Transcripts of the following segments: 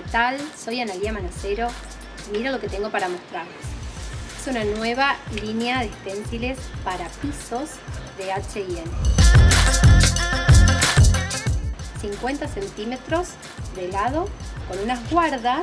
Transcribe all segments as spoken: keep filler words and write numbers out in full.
tal? Soy Analía Manacero. Mira lo que tengo para mostrarles. Es una nueva línea de stenciles para pisos de H y M. cincuenta centímetros de lado con unas guardas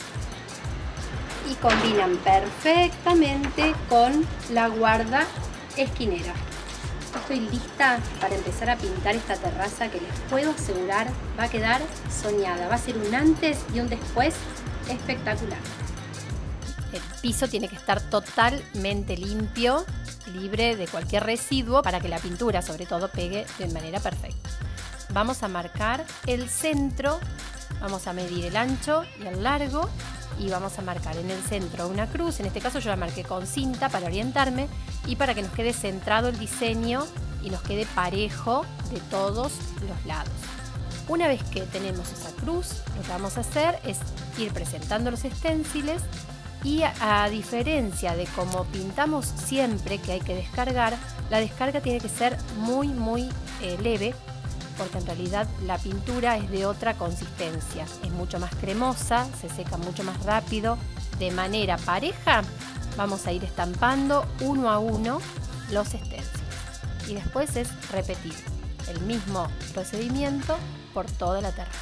y combinan perfectamente con la guarda esquinera. Estoy lista para empezar a pintar esta terraza que les puedo asegurar va a quedar soñada. Va a ser un antes y un después espectacular. El piso tiene que estar totalmente limpio, libre de cualquier residuo para que la pintura sobre todo pegue de manera perfecta. Vamos a marcar el centro, vamos a medir el ancho y el largo y vamos a marcar en el centro una cruz. En este caso yo la marqué con cinta para orientarme y para que nos quede centrado el diseño y nos quede parejo de todos los lados. Una vez que tenemos esa cruz, lo que vamos a hacer es ir presentando los esténciles y a, a diferencia de como pintamos siempre que hay que descargar, la descarga tiene que ser muy muy eh, leve, porque en realidad la pintura es de otra consistencia, es mucho más cremosa, se seca mucho más rápido. De manera pareja vamos a ir estampando uno a uno los stencils y después es repetir el mismo procedimiento por toda la terraza.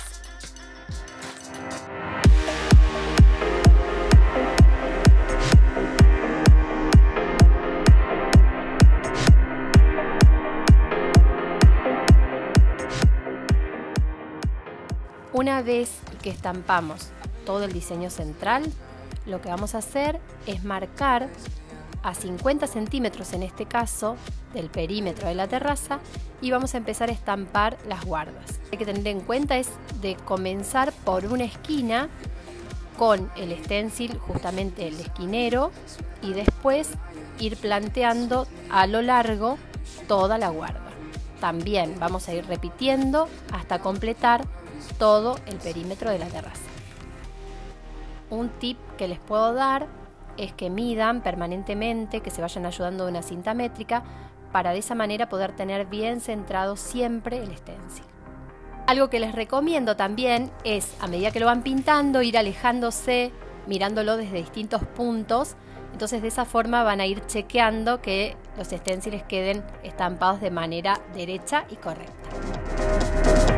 Una vez que estampamos todo el diseño central, lo que vamos a hacer es marcar a cincuenta centímetros en este caso del perímetro de la terraza y vamos a empezar a estampar las guardas. Hay que tener en cuenta es de comenzar por una esquina con el stencil, justamente el esquinero, y después ir planteando a lo largo toda la guarda. También vamos a ir repitiendo hasta completar todo el perímetro de la terraza. Un tip que les puedo dar es que midan permanentemente, que se vayan ayudando de una cinta métrica para de esa manera poder tener bien centrado siempre el stencil. Algo que les recomiendo también es, a medida que lo van pintando, ir alejándose, mirándolo desde distintos puntos. Entonces de esa forma van a ir chequeando que los stenciles queden estampados de manera derecha y correcta.